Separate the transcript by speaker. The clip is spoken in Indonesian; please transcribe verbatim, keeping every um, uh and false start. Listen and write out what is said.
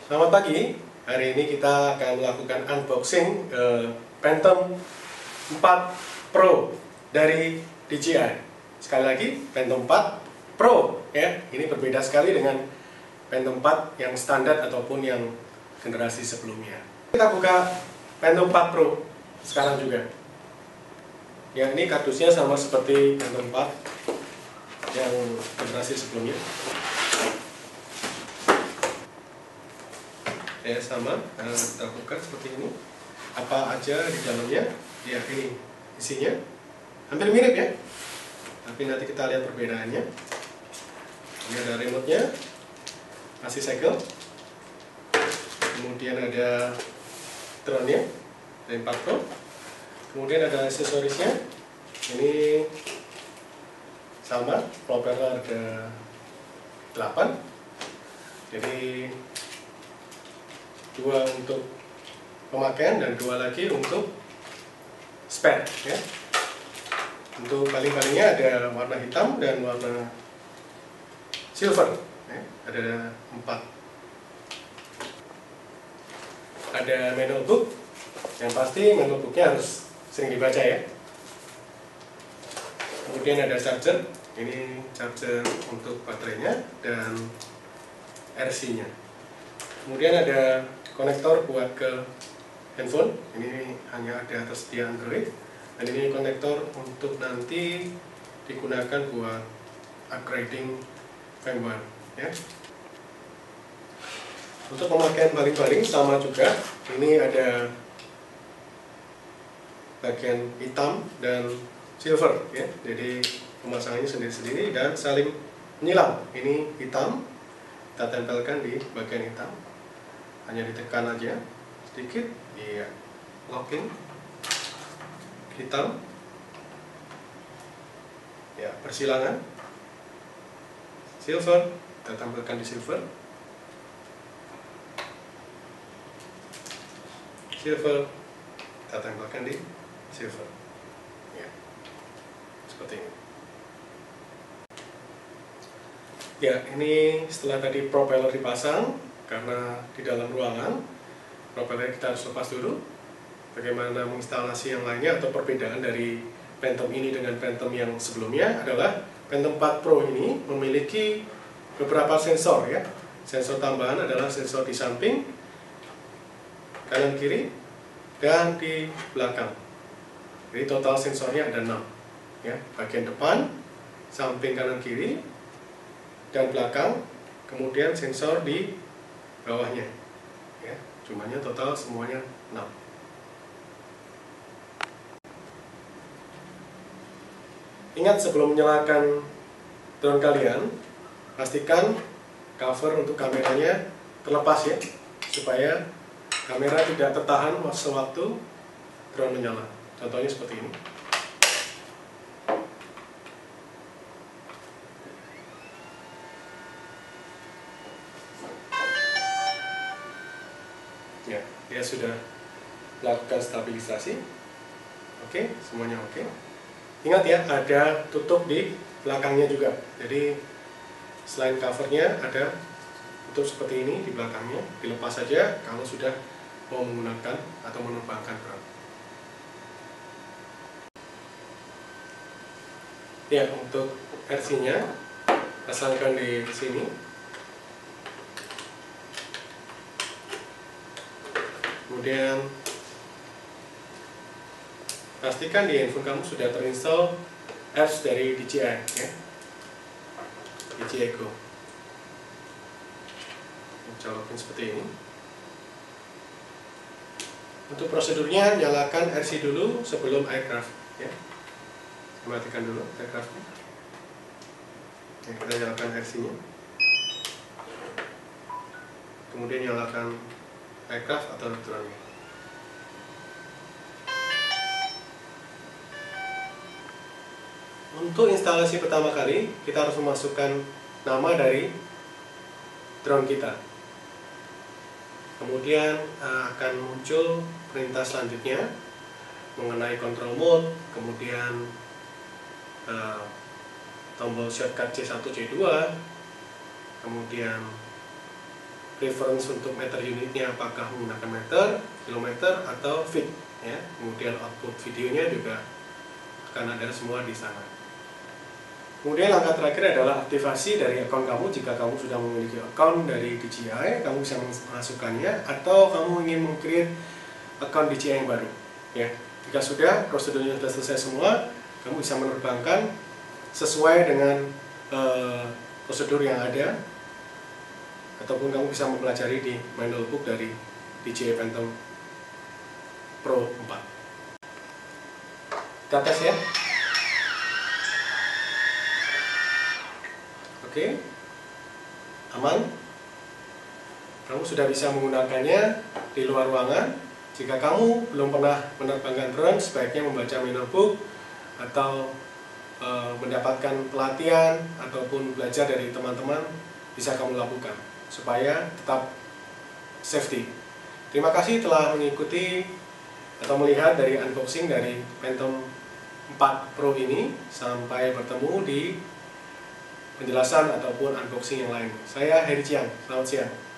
Speaker 1: Selamat pagi, hari ini kita akan melakukan unboxing uh, Phantom empat Pro dari D J I. Sekali lagi, Phantom empat Pro ya. Ini berbeda sekali dengan Phantom empat yang standar ataupun yang generasi sebelumnya. Kita buka Phantom empat Pro sekarang juga. Ya, ini kardusnya sama seperti Phantom empat yang generasi sebelumnya. Ya, sama, nah, kita buka seperti ini. Apa aja di dalamnya? Ya, ini isinya hampir mirip ya, tapi nanti kita lihat perbedaannya. Ini ada remote-nya, masih segel, kemudian ada drone-nya dari empat Pro, kemudian ada aksesorisnya. Ini sama, propeller ada delapan, jadi dua untuk pemakaian dan dua lagi untuk spare ya. Untuk baling-balingnya ada warna hitam dan warna silver ya. Ada empat. Ada manual book, yang pasti manual booknya harus sering dibaca ya. Kemudian ada charger, ini charger untuk baterainya dan R C-nya. Kemudian ada konektor buat ke handphone, ini hanya ada tersedia Android, dan ini konektor untuk nanti digunakan buat upgrading firmware ya. Untuk pemakaian baling-baling sama juga, ini ada bagian hitam dan silver ya, jadi pemasangannya sendiri-sendiri dan saling menyilang. Ini hitam, kita tempelkan di bagian hitam, hanya ditekan aja sedikit, iya, locking, hitam, ya, persilangan, silver, kita tampilkan di silver, silver, kita tempelkan di silver, ya, seperti ini. Ya, ini setelah tadi propeller dipasang, karena di dalam ruangan propeller kita harus lepas dulu. Bagaimana menginstalasi yang lainnya atau perbedaan dari Phantom ini dengan Phantom yang sebelumnya adalah Phantom empat Pro ini memiliki beberapa sensor ya. Sensor tambahan adalah sensor di samping, kanan kiri, dan di belakang. Jadi total sensornya ada enam ya. Bagian depan, samping kanan kiri, dan belakang, kemudian sensor di bawahnya ya, jumlahnya total semuanya enam. Ingat, sebelum menyalakan drone kalian, pastikan cover untuk kameranya terlepas ya, supaya kamera tidak tertahan sewaktu drone menyala. Contohnya seperti ini. Ya, dia sudah melakukan stabilisasi. Oke, semuanya oke. Ingat ya, ada tutup di belakangnya juga. Jadi selain covernya ada tutup seperti ini di belakangnya. Dilepas saja kalau sudah mau menggunakan atau menerbangkan drone. Ya, untuk R C-nya pasangkan di sini. Kemudian pastikan di handphone kamu sudah terinstall apps dari D J I ya. D J I Go. Colokin seperti ini. Untuk prosedurnya, nyalakan R C dulu sebelum aircraft ya. Matikan dulu aircraftnya. Ya, kita nyalakan R C-nya. Kemudian nyalakan aircraft atau drone. Untuk instalasi pertama kali, kita harus memasukkan nama dari drone kita. Kemudian akan muncul perintah selanjutnya mengenai control mode, kemudian uh, tombol shortcut C satu C dua, kemudian preference untuk meter unitnya apakah menggunakan meter, kilometer, atau feet ya. Kemudian output videonya juga akan ada semua di sana. Kemudian langkah terakhir adalah aktivasi dari akun kamu. Jika kamu sudah memiliki akun dari D J I, kamu bisa memasukkannya, atau kamu ingin meng-create akun D J I yang baru ya. Jika sudah, prosedurnya sudah selesai semua, kamu bisa menerbangkan sesuai dengan uh, prosedur yang ada, ataupun kamu bisa mempelajari di manual book dari D J I Phantom Pro empat. Kita tes ya. Oke, aman. Kamu sudah bisa menggunakannya di luar ruangan. Jika kamu belum pernah menerbangkan drone, sebaiknya membaca manual book atau e, mendapatkan pelatihan ataupun belajar dari teman-teman, bisa kamu lakukan supaya tetap safety. Terima kasih telah mengikuti atau melihat dari unboxing dari Phantom empat Pro ini. Sampai bertemu di penjelasan ataupun unboxing yang lain. Saya Heri Chiang, selamat siang.